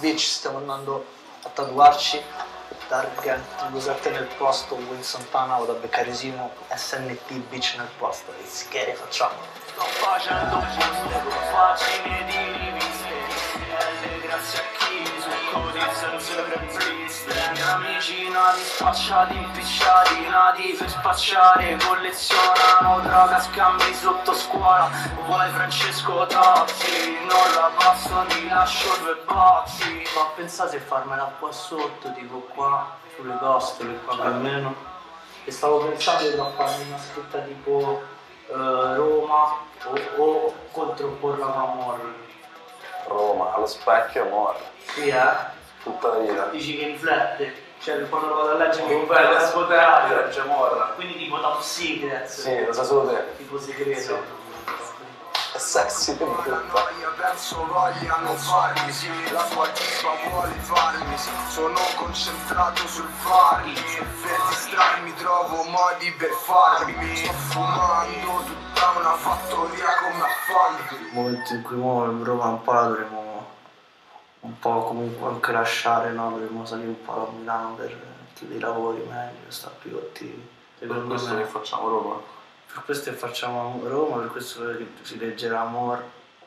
Beach stiamo andando a tatuarci. Target Busette nel posto, Wilson Panao da Beccaresimo, SNT Beach nel posto. E schiere facciamo. Sto facendo poste, facile di riviste, grazie a chi su codizzanze previste. Amici nati, spacciati, impicciati, nati per spacciare, collezionano droga, scambi sotto scuola. Vuoi Francesco Totti, non la passo, ti lascio 2 botti. Ma pensate se farmela qua sotto, tipo qua, sulle costole, qua più o meno. E stavo pensando di farmi una scritta tipo Roma o controporla con amore. Roma, allo specchio amore. Sì, Tutta la vita. Dici che riflette? Cioè quando lo vado a leggere Un bello sfoderati, legge amore. quindi tipo top secret. Sì, lo sa solo te. Tipo segreto. È sexy di brutto. Penso vogliano farmi, sì, la tua tipa vuole farmi, sì. Sono concentrato sul farmi, per distrarmi trovo modi per farmi. Sto fumando tutta una fattoria come affanni. Nel momento in cui muovo Roma un po' la dovremo un po' comunque anche lasciare, no? Dovremmo salire un po' a Milano per chiudere i lavori meglio, sta più attivi. Per questo che facciamo Roma? Per questo che facciamo Roma, per questo che si leggerà Amor.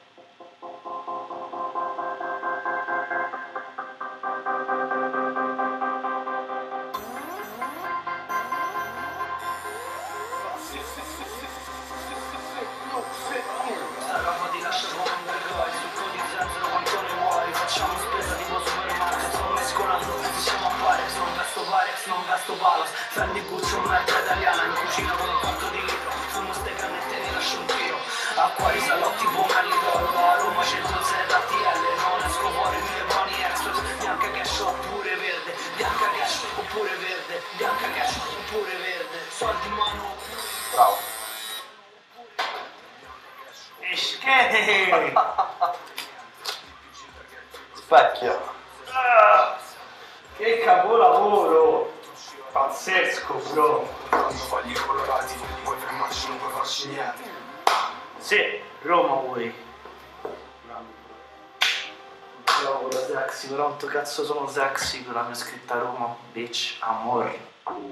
Sta roba ti lascia come un gargoyle, succo di zenzero quanto ne vuoi. Facciamo spesa tipo supermarket, sto mescolando, siamo a Parex, non gasto Parex, non gasto Palos. Fendi Guccio, merda italiana, in cucina con un quanto di litro. Fumo ste cannette e ne lascio un tiro. Acqua i salotti, Pomaritolo, a Roma 100 ZTL. Non esco fuori, mille buoni extras. Bianca cash oppure verde, bianca cash oppure verde, bianca cash oppure verde. Soldi in mano. Bravo. Specchio. Che capolavoro! Pazzesco, bro! Fogli colorati, puoi fermarci, non puoi farci niente. Sì, Roma vuoi. Bravo, la sexy, quanto cazzo sono sexy con la mia scritta Roma, bitch, amore.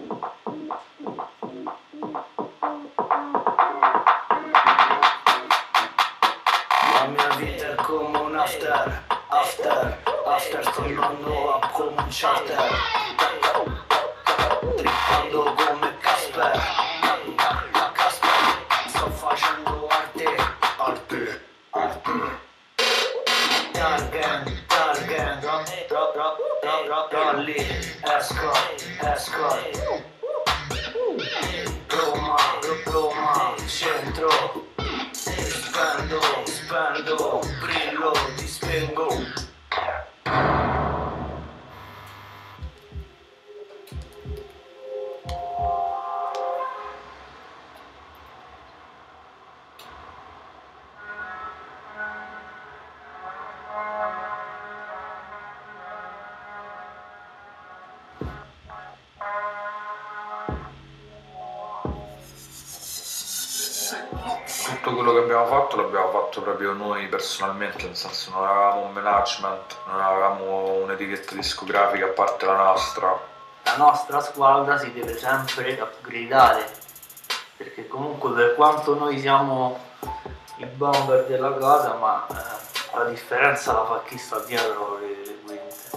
La mia vita è come un after, tornando a come un charter. Trippando come Casper, sto facendo arte. Rally, esco. Roma, centro. Spendo, brillo, ti spengo. Tutto quello che abbiamo fatto l'abbiamo fatto proprio noi personalmente, nel senso non avevamo un management, non avevamo un'etichetta discografica a parte la nostra. La nostra squadra si deve sempre upgradare, perché comunque per quanto noi siamo i bomber della cosa, ma la differenza la fa chi sta dietro le quinte.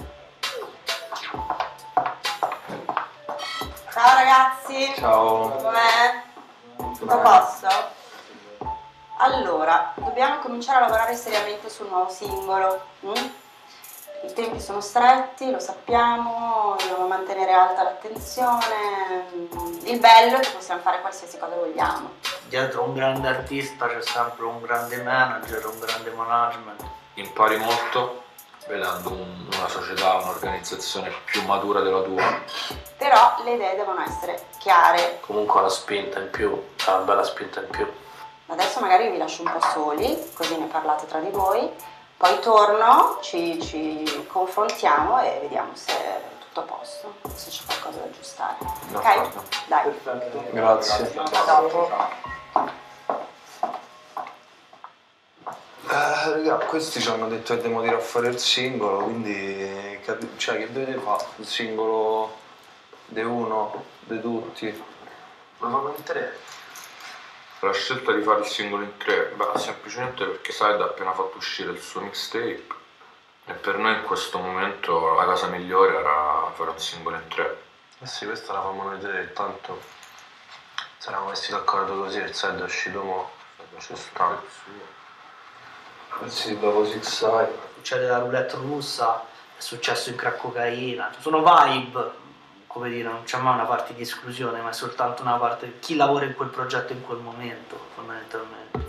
Ciao ragazzi! Ciao. Com'è? Tutto a posto? Allora, dobbiamo cominciare a lavorare seriamente sul nuovo singolo. I tempi sono stretti, lo sappiamo, dobbiamo mantenere alta l'attenzione. Il bello è che possiamo fare qualsiasi cosa vogliamo. Dietro un grande artista c'è sempre un grande manager, un grande management. Impari molto vedendo una società, un'organizzazione più matura della tua. Però le idee devono essere chiare. Comunque una spinta in più, c'è una bella spinta in più. Adesso magari vi lascio un po' soli, così ne parlate tra di voi. Poi torno, ci confrontiamo e vediamo se è tutto a posto, se c'è qualcosa da aggiustare. Ok? Dai. Perfetto. Grazie. A dopo. Raga, questi ci hanno detto che dobbiamo tirare fuori il singolo, quindi cioè che dovete fare? Il singolo di uno, di tutti? Lo fanno in 3. La scelta di fare il singolo in 3, beh, semplicemente perché Said ha appena fatto uscire il suo mixtape e per noi in questo momento la cosa migliore era fare un singolo in 3. Eh sì, questa la fammo noi tre, tanto se eravamo messi d'accordo così, il Said è uscito mo', ci sta. Sì, dopo Six Eye. Succede la roulette russa, è successo in crack cocaina, sono vibe, come dire, non c'è mai una parte di esclusione, ma è soltanto una parte, chi lavora in quel progetto in quel momento, fondamentalmente.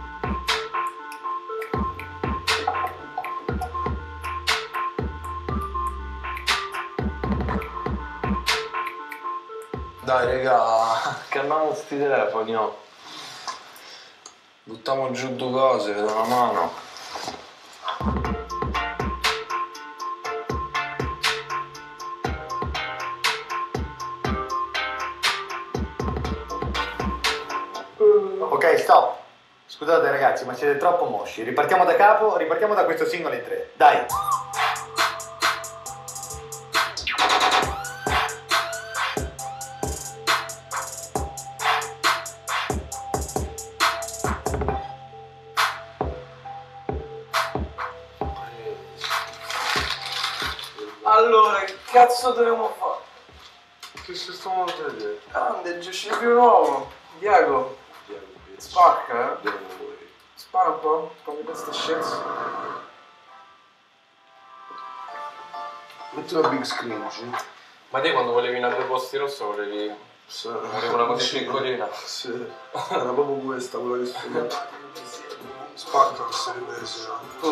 Dai raga, calmiamo sti telefoni, no? Buttiamo giù due cose, vedo una mano. Ok, stop. Scusate ragazzi, ma siete troppo mosci. Ripartiamo da capo, ripartiamo da questo singolo in 3. Dai. Allora, che cazzo dobbiamo fare? Che ci stiamo a vedere? Grande, Giuseppe più nuovo. Diego. Spacca, eh? Spara un po', come questa scienza. Metti una big screen, sì. Ma te quando volevi in due posti rosso volevi... Sì. Volevo una così piccolina. Sì, era proprio questa quella che sto. Spacca queste riprese.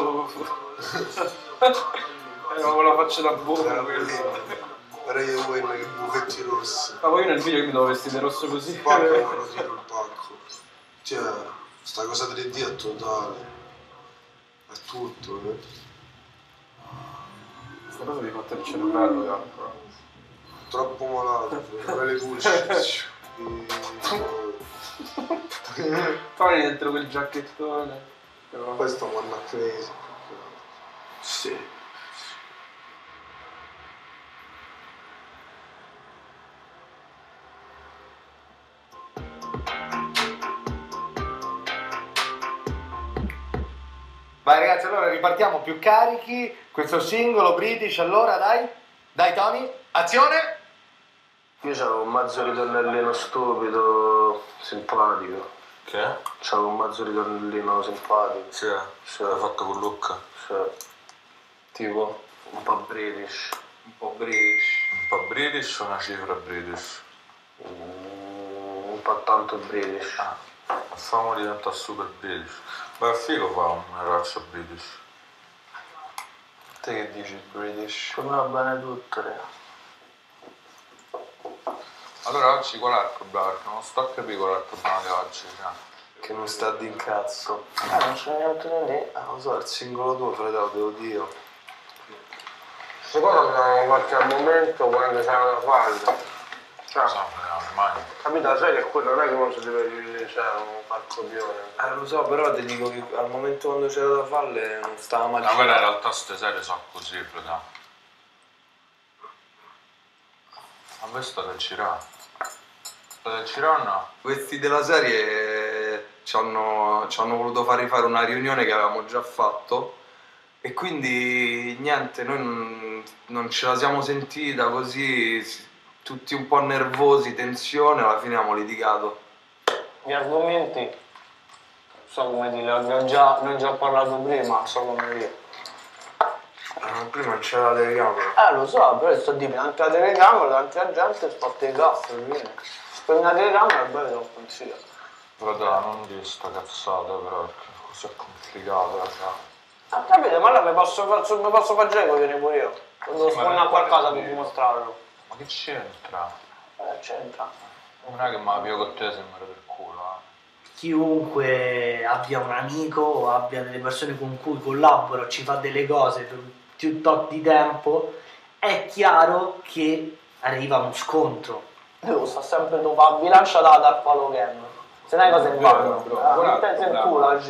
Ma la faccia da buco questa. Era io quello che buchetti rossi. Ma poi io nel video che mi devo vestire rosso così. Spacca non lo tiro il pacco. Cioè, sta cosa 3D è totale. È tutto, eh. Questa cosa mi fa il cervello, calcola. Troppo malato, fare le pulci. Tony dentro quel giacchettone. Questo è un crazy. Sì. Vai ragazzi, allora ripartiamo più carichi. Questo singolo British, allora dai. Dai Tony, azione! Io c'avevo un mezzo ritornellino stupido, simpatico. Che? C'avevo un mezzo ritornellino simpatico. Sì, l'hai fatto con Luca. Sì. Tipo, Un po' British. un po' British. Un po' British o una cifra British? Un po' tanto British. Facciamo diventare super British. Beh, è figo fa un ragazzo British. Te che dici British? Per me va bene tutto, raga. Allora oggi qual è il problema? Perché non sto a capire qual è il problema di oggi. Cioè. Che non sta di incazzo. Non c'è niente da dire. Lo so, il singolo tuo, fratello, te lo dico. Secondo me abbiamo qualche momento quando c'era da farlo. Cioè, ormai. capito? Sai che quello non è che uno si deve dire, cioè, un palcopione. Lo so, però ti dico che al momento quando c'era da farle non stava mai. Ma quella in realtà ste serie sono così, fratello. Ma voi state a girare? State a girare o no? Questi della serie ci hanno voluto far rifare una riunione che avevamo già fatto e quindi niente, noi non ce la siamo sentita così, tutti un po' nervosi, tensione, alla fine abbiamo litigato. Gli argomenti, so come dire, ne ho già parlato prima, so come dire. Prima non c'era la telecamera. Lo so, però sto di davanti alla telecamera, davanti alla gente, sparti il gas, viene. Spegni la telecamera e poi te lo consiglio. Fratello, non dire sta cazzata però, perché così è complicato, cioè. Capite, ma allora mi posso fare cogliere pure io. Quando sforna qualcosa per dimostrarlo. Ma che c'entra? C'entra. Non è che mi avvio con te sembra per culo, Chiunque abbia un amico o abbia delle persone con cui collabora o ci fa delle cose per un tot di tempo, è chiaro che arriva uno scontro. Io sto sempre tu fa bilancia da dar palo game. Se non hai cose in mano. Non pensi in culo oggi.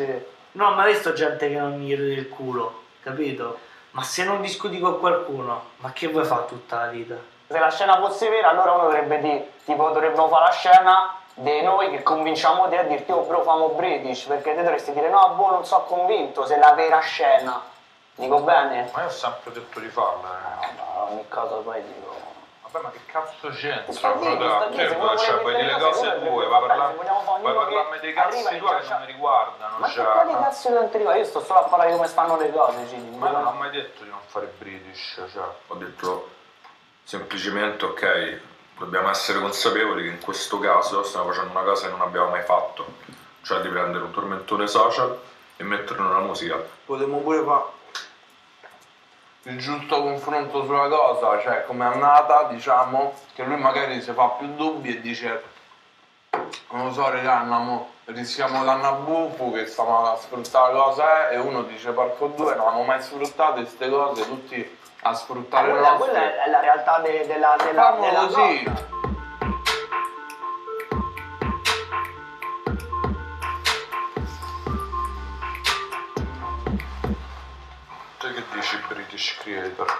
Non ho mai visto gente che non mi chiede il culo, capito? Ma se non discuti con qualcuno, ma che vuoi fare tutta la vita? Se la scena fosse vera, allora uno dovrebbe dire, tipo, dovremmo fare la scena di noi che convinciamo te a dirti, oh bro, famo British, perché te dovresti dire, no, boh, non sono convinto, se è la vera scena. Dico bene? Ma io ho sempre detto di farla. Ogni cosa poi dico... Vabbè, ma che cazzo c'entra? Sta lì, se Cioè, vuoi vuoi dire le mettere cose cose, tue, va vuoi bene, se vogliamo fare ognuno parlarmi dei che cazzi arriva e tuoi che già non mi riguardano. Ma che quali cazzo non ti riguarda? Io sto solo a parlare di come stanno le cose, Cini. Ma non ho mai detto di non fare British, cioè, ho detto semplicemente ok, dobbiamo essere consapevoli che in questo caso stiamo facendo una cosa che non abbiamo mai fatto, cioè di prendere un tormentone social e metterlo nella musica. Potremmo pure fare il giusto confronto sulla cosa, cioè come è andata, diciamo, che lui magari si fa più dubbi e dice non lo so raga, rischiamo danno a bufu che stiamo a sfruttare la cosa e uno dice porco due, non abbiamo mai sfruttato queste cose, tutti a sfruttare le nostre. Quella è la realtà della così. cosa. Te che dici British Creator?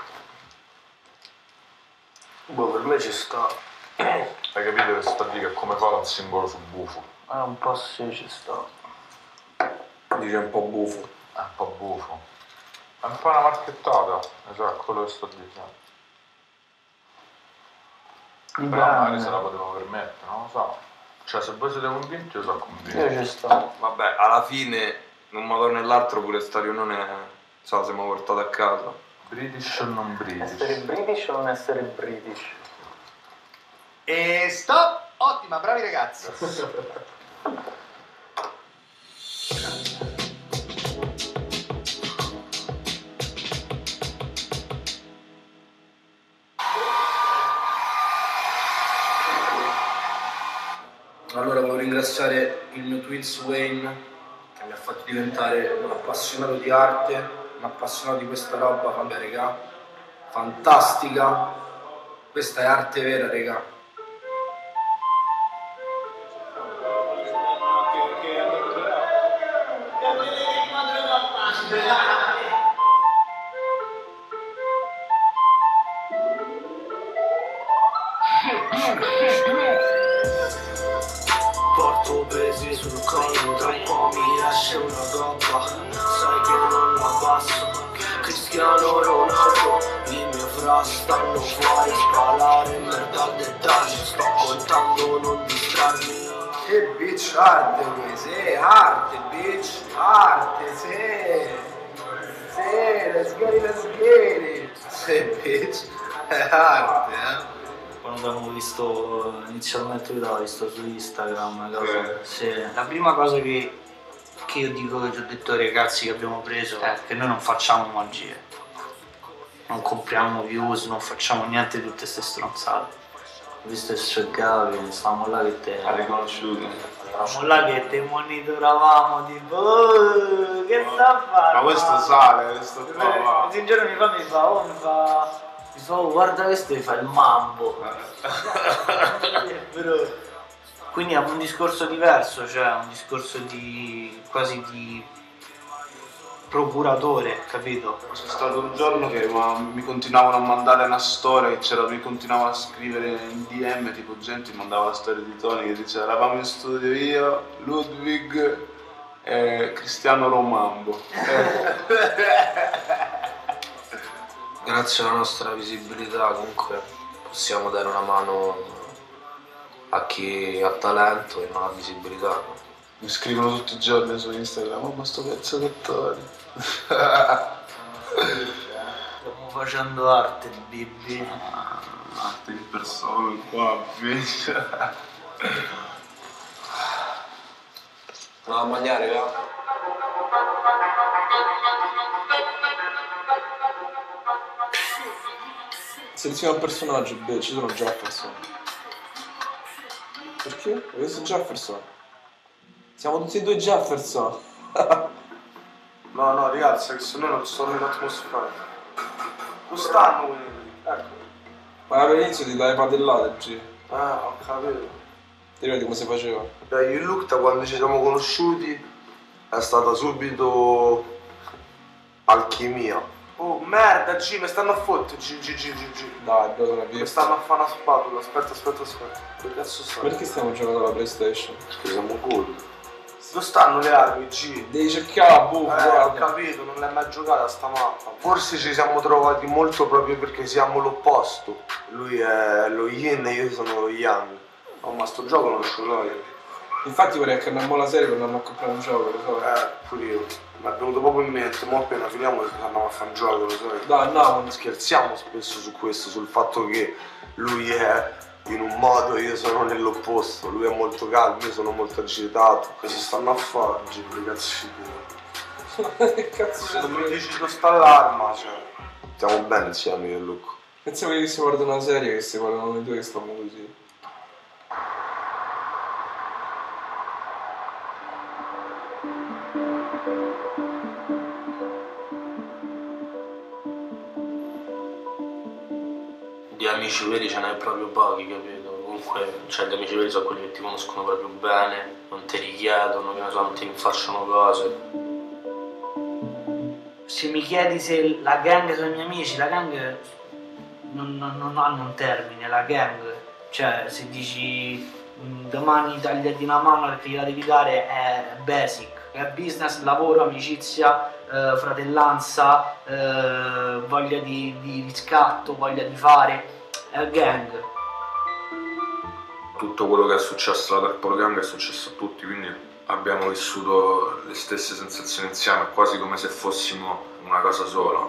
Boh, per me ci sta. Hai capito che sta lì che come fa un simbolo su bufo? Un po' sì, ci sta. Dice un po' buffo. È un po' bufo. È un po' una marchettata, esatto, quello che sto dicendo. Però magari se la potevamo permettere, non lo so. Cioè se voi siete convinti io sono convinto. Io ci sto. Vabbè, alla fine, in un modo o nell'altro pure sta riunione, so, siamo portati a casa. British o non British? Essere British o non essere British? E stop! Ottima, bravi ragazzi. Allora voglio ringraziare il mio twins Wayne che mi ha fatto diventare un appassionato di arte, un appassionato di questa roba, vabbè regà, fantastica, questa è arte vera regà. Porto pesi sul collo, tra un po' mi lascia una gobba. Sai che non la passo. Cristiano Ronaldo, i miei fra stanno fuori a spalare merda al dettaglio. Sto contando, non distrarmi. Che bitch arte questa, arte bitch, arte, sì, let's get it, sì bitch, è arte, Quando abbiamo visto inizialmente l'ho visto su Instagram una cosa. Sì. La prima cosa che io dico, che ti ho detto ai ragazzi che abbiamo preso, è che noi non facciamo magie, non compriamo views, non facciamo niente di tutte queste stronzate. Ho visto che scioggavi, stavamo là che te. Ha riconosciuto. Stavamo là che te monitoravamo, tipo "Oh, che sta a fare?" Ma questo sale, questo qua va. Un giorno mi fa, oh, guarda questo, mi fa il mambo. Quindi è un discorso diverso, cioè un discorso di quasi di procuratore, capito? C'è stato un giorno che mi continuavano a mandare una storia, mi continuavano a scrivere in DM, tipo gente mi mandava la storia di Tony che diceva eravamo in studio io, Ludwig e Cristiano Romambo. Grazie alla nostra visibilità comunque possiamo dare una mano a chi ha talento e non ha visibilità. Mi scrivono tutti i giorni su Instagram, oh ma sto pezzo che Tony. Stiamo facendo arte, Bibi. Arte di persone qua, bitch. Andiamo a mangiare, raga. Seleziona un personaggio, beh, ci sono Jefferson. Perché? Questo è Jefferson. Siamo tutti e due Jefferson. No, ragazzi, che se no non sono in atmosfera. Non stanno quelli. Ecco. Ma all'inizio ti dai padellate, G. Ah, ho capito. Ti ricordi come si faceva? Dai, io e Luca quando ci siamo conosciuti è stata subito alchimia. Oh merda G, mi stanno a fottere G. Dai, bro, non è Mi stanno a fare una spatola, aspetta. Che cazzo sta? Perché stiamo giocando alla PlayStation? Perché siamo cool. Dove stanno le armi G? Devi cercare la Ho guarda. capito, non l'hai mai giocata sta mappa. Forse ci siamo trovati molto proprio perché siamo l'opposto. Lui è lo yin e io sono lo yang. Oh, ma sto gioco non ce l'ho io. Infatti vorrei che andiamo alla serie per andare a comprare un gioco, lo so. Pure io. Mi è venuto proprio in mente, mo appena finiamo andiamo a fare un gioco, lo so. Dai, andiamo. Scherziamo spesso su questo, sul fatto che lui è in un modo e io sono nell'opposto. Lui è molto calmo, io sono molto agitato. Cosa stanno a fare? Che cazzo Che cazzo se non mi dici dove sta l'arma, cioè. Stiamo bene insieme io e Luca. Pensiamo che si guarda una serie che si guardano noi due che stiamo così. Di amici veri ce n'hai proprio pochi, capito? Comunque, cioè, gli amici veri sono quelli che ti conoscono proprio bene, non ti richiedono, che ne so, non ti rinfacciano cose. Se mi chiedi se la gang sono i miei amici, la gang non hanno un termine, la gang. Cioè, se dici domani tagliati una mano perché gliela devi dare, è basic. È business, lavoro, amicizia, fratellanza, voglia di riscatto, voglia di fare, è gang. Tutto quello che è successo alla Purple Gang è successo a tutti, quindi abbiamo vissuto le stesse sensazioni insieme, quasi come se fossimo una cosa sola.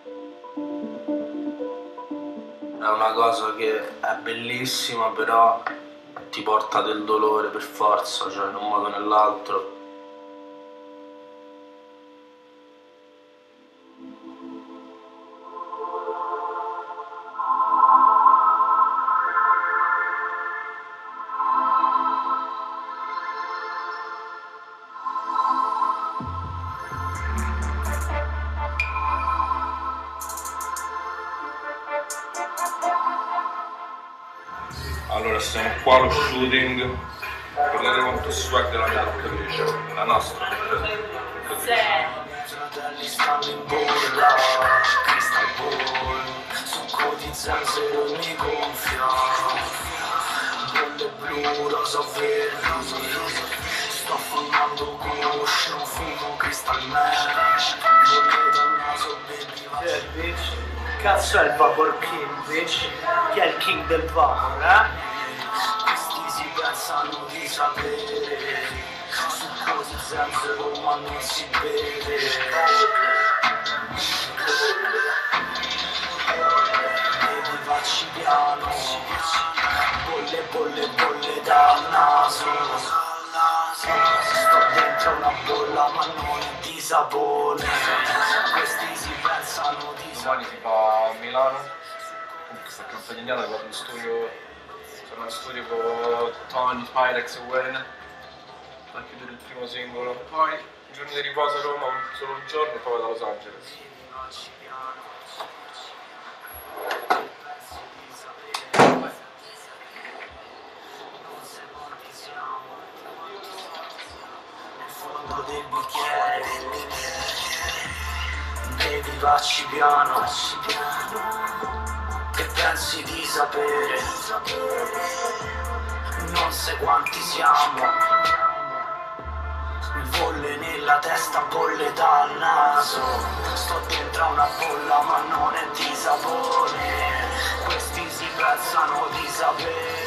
È una cosa che è bellissima, però ti porta del dolore per forza, cioè in un modo o nell'altro. Allora, siamo qua allo shooting, guardate quanto swag della mia toccatrice, la nostra toccatrice. Fratelli stanno in bolla, crystal ball, succo di zenzero mi gonfia, bolle blu, rosa verdi, sto fumando kush, non fumo crystal mesh, bolle dal naso baby Bitch, cazzo è il Vapor King, bitch? Chi è il king del Vapor, eh? questi si pensano di sapere, succo di zenzero ma non si vede, devi farci piano, bolle dal naso, sto dentro una bolla ma non è di sapone, questi si pensano di Domani si va a Milano, questa campagnana vado in studio, sono in studio con Tony, Pyrex e Wayne a chiudere il primo singolo. Poi il giorno di riposo a Roma, solo un giorno e poi vado a Los Angeles. fondo del bicchiere, devi farci piano, che pensi di sapere, non sai quanti siamo, bolle nella testa, bolle dal naso, sto dentro a una bolla ma non è di sapone, questi si pensano di sapere.